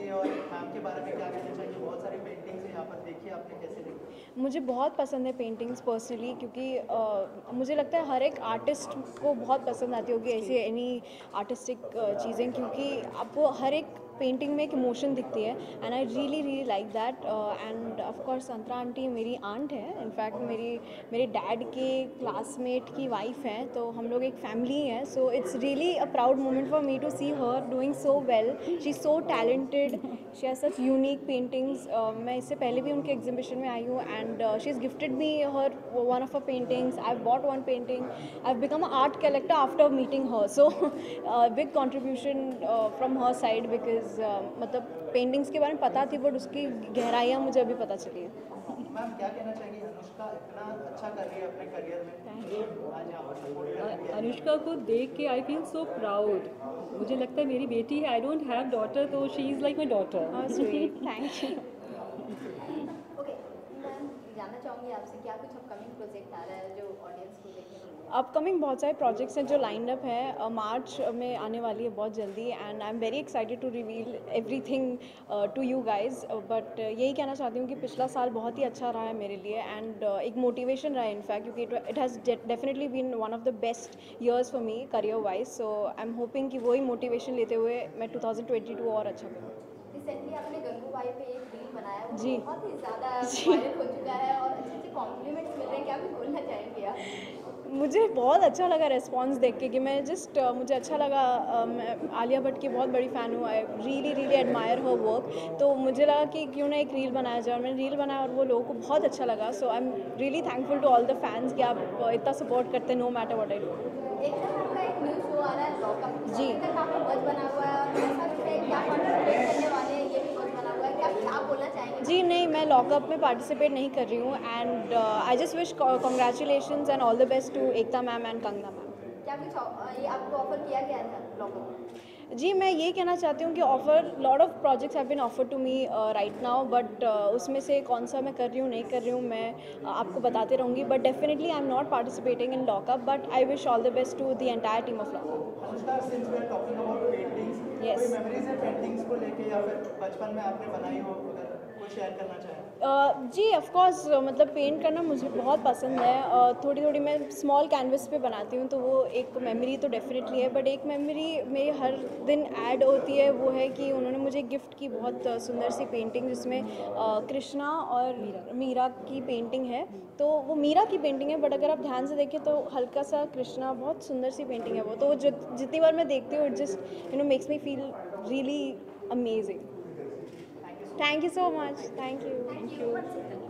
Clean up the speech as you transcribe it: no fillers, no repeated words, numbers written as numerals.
है और मैम के बारे में क्या कहना चाहिए? बहुत सारी पेंटिंग्स हैं यहाँ पर, देखिए आपने कैसे देखी? मुझे बहुत पसंद है पेंटिंग्स पर्सनली, क्योंकि मुझे लगता है हर एक आर्टिस्ट को बहुत पसंद आती होगी ऐसी एनी आर्टिस्टिक चीज़ें, क्योंकि आपको हर एक पेंटिंग में एक इमोशन दिखती है and I really really like that. And of course Santra aunty मेरी आंट है, इनफैक्ट मेरे डैड के क्लासमेट की वाइफ हैं, तो हम लोग एक फैमिली हैं। So it's really a proud moment for me to see her doing so well. She is so talented, she has such unique paintings. मैं इससे पहले भी उनके एग्जीबिशन में आई हूँ and she is gifted me her one of her paintings. I've bought one painting. I've become an art collector after meeting her. So big contribution from her side because मतलब paintings के बारे में पता थी but उसकी गहराइयाँ मुझे अभी पता चली है। मैम क्या कहना चाहिए, अनुष्का इतना अच्छा कर रही है अपने करियर में, आज यहाँ पर सपोर्ट कर रही है। अनुष्का को देख के आई फील सो प्राउड। मुझे लगता है मेरी बेटी है, आई डोंट हैव डॉटर, तो she is like my daughter. Sweet, thank you. Okay ma'am, जानना चाहूँगी आपसे क्या कुछ अपकमिंग प्रोजेक्ट आ रहा है जो ऑडियंस को देखने को मिलेगा? अपकमिंग बहुत सारे प्रोजेक्ट्स हैं जो लाइंड अप है, मार्च में आने वाली है बहुत जल्दी and I am very excited to reveal everything to you guys. But यही कहना चाहती हूँ कि पिछला साल बहुत ही अच्छा रहा है मेरे लिए एंड एक मोटिवेशन रहा है इनफैक्ट, क्योंकि it has definitely been one of the best years for me career wise. So I am hoping कि वही मोटिवेशन लेते हुए मैं 2022 और अच्छा करूँ। रिसेंटली आपने गंगू भाई पे एक रील बनाया, वो जी। बहुत ही ज़्यादा वायरल हो चुका है और अच्छे अच्छे कॉम्प्लीमेंट्स मिल रहे हैं, क्या कुछ बोलना चाहेंगे आप? मुझे बहुत अच्छा लगा रेस्पॉन्स देख के कि मैं मुझे अच्छा लगा। मैं आलिया भट्ट की बहुत बड़ी फ़ैन हूँ, I really really admire her work. तो मुझे लगा कि क्यों ना एक रील बनाया जाए और मैंने रील बनाया और वो लोगों को बहुत अच्छा लगा। So I am really thankful to all the fans कि आप इतना सपोर्ट करते हैं no matter what I do. एकदम आपका एक न्यू शो आ रहा है लॉकअप, जी। तक काफ़ी बज बना हुआ है और ऐसा लगता है क्या पार्टिसिपेट करने वाले हैं, ये भी बज बना हुआ है, क्या क्या बोलना चाहेंगे? जी नहीं, मैं लॉकअप में पार्टिसिपेट नहीं कर रही हूँ and I just wish congratulations and all the best to Ekta ma'am and Kangana ma'am. क्या कुछ ये आपको ऑफर किया गया था लॉकअप? जी मैं ये कहना चाहती हूँ कि offer lot of projects have been offer to me right now, but उसमें से कौन सा मैं कर रही हूँ नहीं कर रही हूँ मैं आपको बताते रहूँगी। But definitely I am not participating in lockup, but I wish all the best to the entire team of lockup. Anushka, since we are talking about paintings, Yes. कोई मेमोरीज है पेंटिंग्स को लेके या फिर बचपन में आपने बनाई हो, अगर कोई शेयर करना चाहें? जी ऑफ कोर्स, मतलब पेंट करना मुझे बहुत पसंद है। थोड़ी थोड़ी मैं स्मॉल कैनवस पे बनाती हूँ, तो वो एक मेमोरी तो डेफिनेटली है। बट एक मेमोरी मेरी हर दिन ऐड होती है, वो है कि उन्होंने मुझे गिफ्ट की बहुत सुंदर सी पेंटिंग जिसमें कृष्णा और मीरा की पेंटिंग है। तो वो मीरा की पेंटिंग है बट अगर आप ध्यान से देखें तो हल्का सा कृष्णा, बहुत सुंदर सी पेंटिंग है वो। तो जितनी बार मैं देखती हूँ it just makes me feel really amazing. Thank you so much. Thank you.